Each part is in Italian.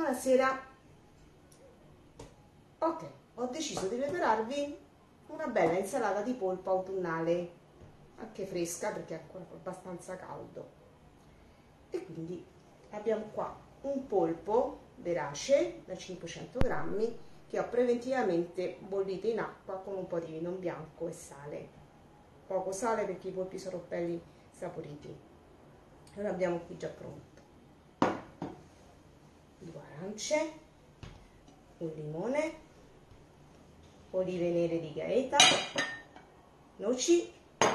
Buonasera. Ok, ho deciso di prepararvi una bella insalata di polpo autunnale, anche fresca perché è ancora abbastanza caldo. E quindi abbiamo qua un polpo verace da 500 grammi che ho preventivamente bollito in acqua con un po' di vino bianco e sale. Poco sale perché i polpi sono belli saporiti. E lo abbiamo qui già pronto. 2 arance, un limone, olive nere di Gaeta, noci,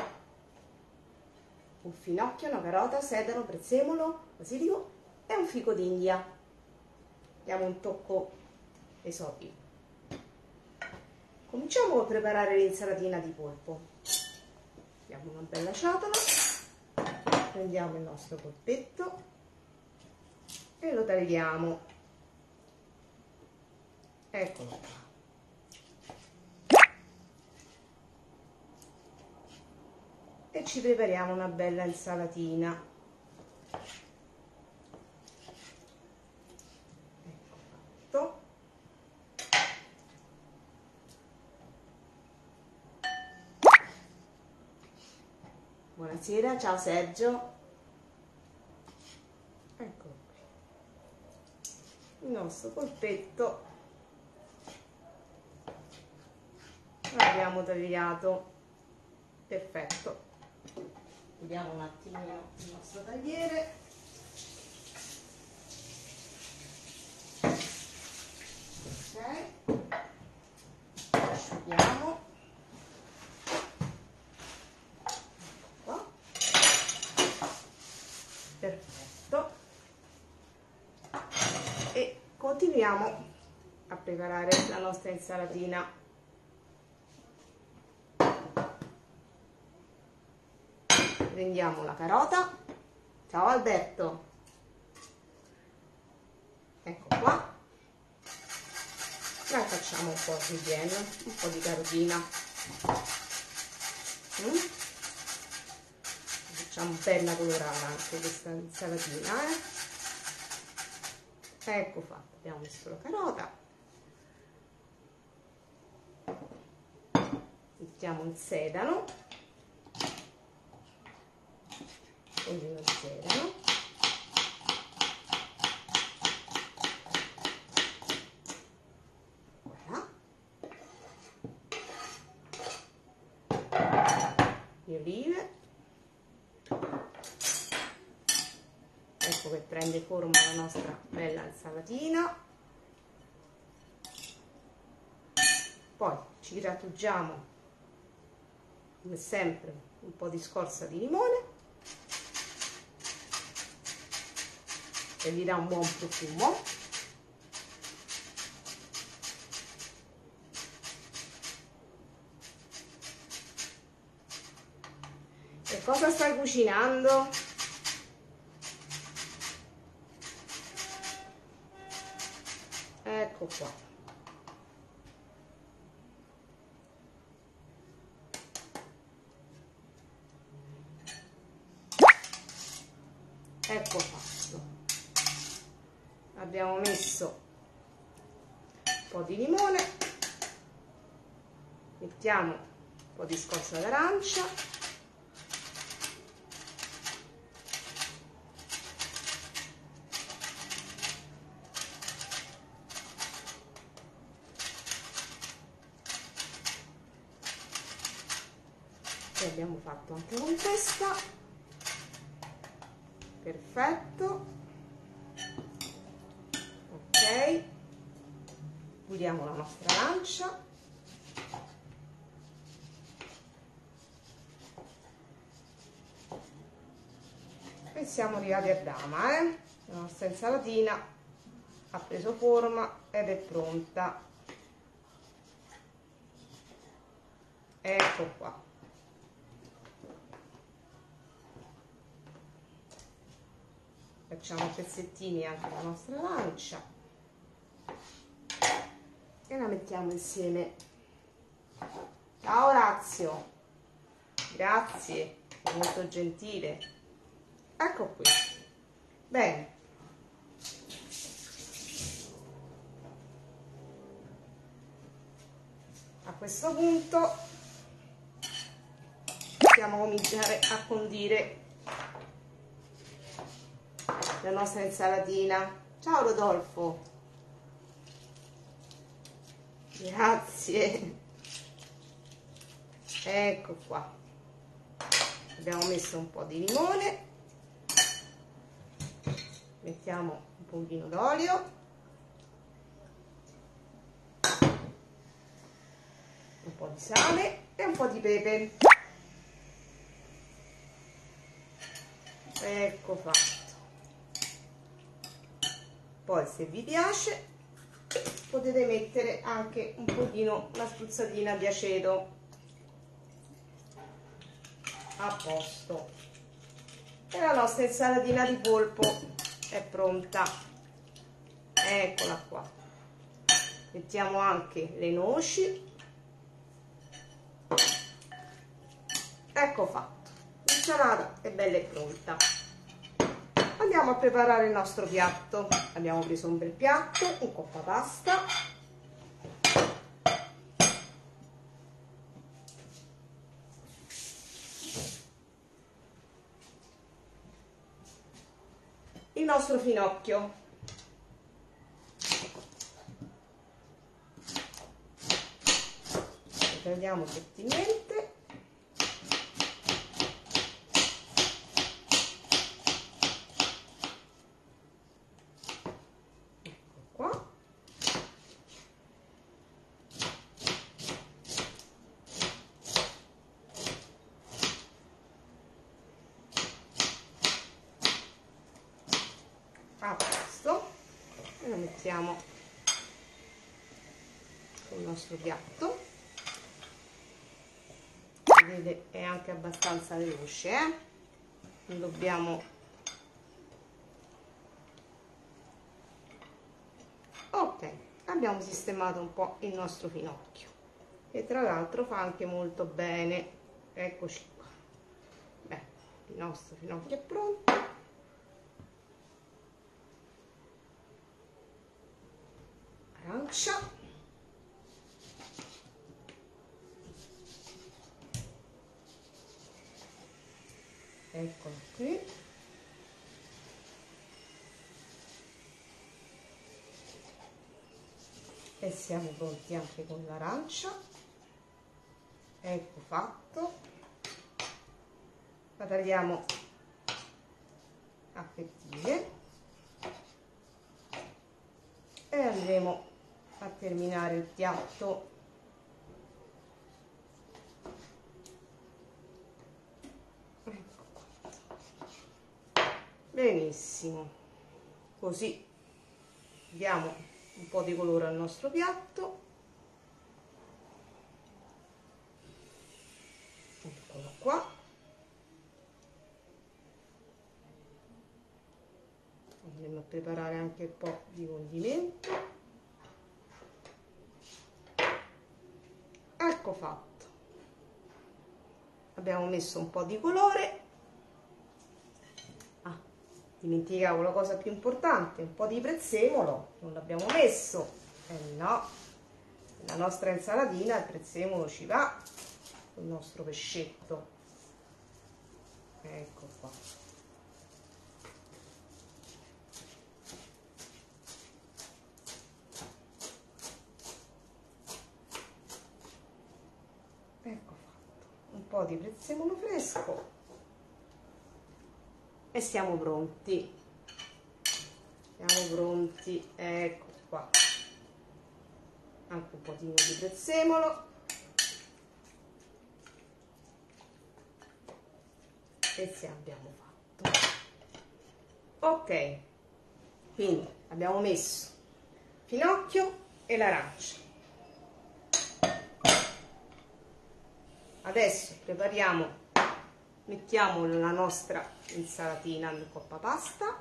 un finocchio, una carota, sedano, prezzemolo, basilico e un fico d'India. Diamo un tocco esotico. Cominciamo a preparare l'insalatina di polpo. Abbiamo una bella ciotola, prendiamo il nostro polpetto e lo tagliamo. Eccolo qua. E ci prepariamo una bella insalatina. Ecco fatto. Buonasera, ciao Sergio. Eccolo qui. Il nostro polpetto l'abbiamo tagliato. Perfetto. Vediamo un attimino il nostro tagliere. Ok, asciughiamo. Qua. Perfetto. E continuiamo a preparare la nostra insalatina. Prendiamo la carota. Ciao Alberto. Ecco qua. La facciamo un po' di pieno, un po' di carotina. Facciamo bella colorata anche questa insalatina, Ecco fatto, abbiamo messo la carota. Mettiamo il sedano. Olio di sedano, voilà. Le olive, ecco che prende forma la nostra bella insalatina. Poi ci grattugiamo come sempre un po' di scorza di limone e gli dà un buon profumo. E cosa stai cucinando? Ecco qua. Ecco fatto. Abbiamo messo un po' di limone, mettiamo un po' di scorza d'arancia, e abbiamo fatto anche con questa. Perfetto. Ok, puliamo la nostra arancia e siamo arrivati a dama, La nostra insalatina ha preso forma ed è pronta. Ecco qua. Facciamo pezzettini anche la nostra arancia e la mettiamo insieme. Ciao Orazio, grazie, molto gentile. Ecco qui. Bene, questo punto possiamo cominciare a condire la nostra insalatina. Ciao Rodolfo, grazie. Ecco qua, abbiamo messo un po' di limone, mettiamo un pochino d'olio, un po' di sale e un po' di pepe. Ecco fatto. Poi se vi piace potete mettere anche un pochino, una spruzzatina di aceto. A posto, e la nostra insalatina di polpo è pronta. Eccola qua. Mettiamo anche le noci. Ecco fatto, l'insalata è bella e pronta. Andiamo a preparare il nostro piatto. Abbiamo preso un bel piatto, un coppa pasta, il nostro finocchio, lo tagliamo sottilmente, ecco qua, a posto, e lo mettiamo sul nostro piatto. Vedete, è anche abbastanza veloce, non dobbiamo. Ok, abbiamo sistemato un po' il nostro finocchio, e tra l'altro fa anche molto bene. Eccoci qua. Beh, il nostro finocchio è pronto. Arancia, eccolo qui, e siamo pronti anche con l'arancia. Ecco fatto, la tagliamo a fettine e andremo a terminare il piatto. Ecco qua. Benissimo, così diamo un po' di colore al nostro piatto. Eccolo qua. Andiamo a preparare anche un po' di condimento. Ecco fatto, abbiamo messo un po' di colore. Dimenticavo la cosa più importante, un po' di prezzemolo, non l'abbiamo messo. No, la nostra insalatina il prezzemolo ci va, il nostro pescetto. Ecco qua. Ecco fatto, un po' di prezzemolo fresco e siamo pronti. Siamo pronti, ecco qua. Anche un pochino di prezzemolo. E se abbiamo fatto. Ok, quindi abbiamo messo finocchio e l'arancia. Adesso prepariamo, mettiamo la nostra insalatina nel coppa pasta.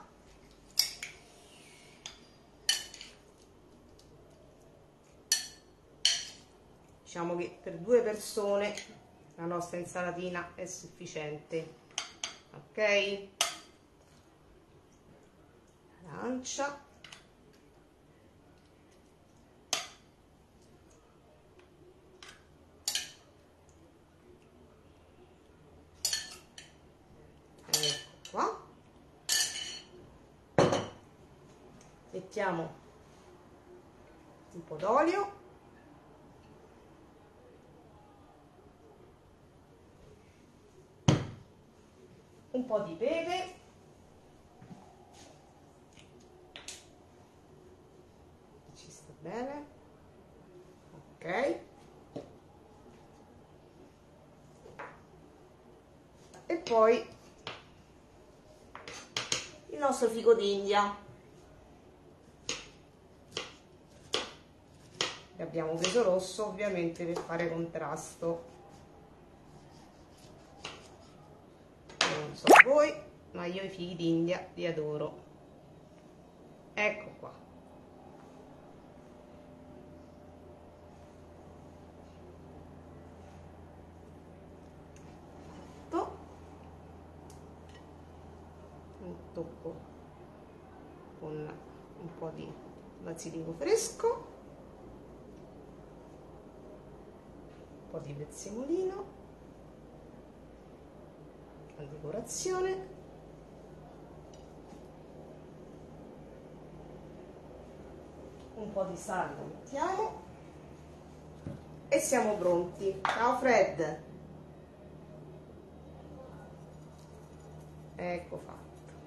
Diciamo che per 2 persone la nostra insalatina è sufficiente. Ok, arancia, mettiamo un po' d'olio, un po' di pepe, ci sta bene, ok, e poi il nostro fico d'India. Abbiamo preso rosso ovviamente per fare contrasto. Non so voi, ma io i fichi d'India li adoro. Ecco qua. Un tocco con un po' di basilico fresco, un po' di prezzemolino, la decorazione, un po' di sale lo mettiamo e siamo pronti. Ciao Fred, ecco fatto.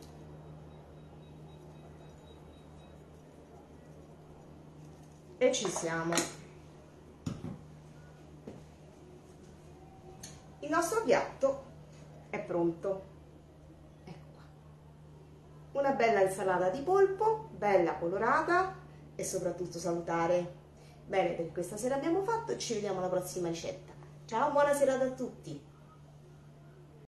E ci siamo. Il nostro piatto è pronto. Ecco qua. Una bella insalata di polpo, bella colorata e soprattutto salutare. Bene, per questa sera abbiamo fatto e ci vediamo alla prossima ricetta. Ciao, buona serata a tutti!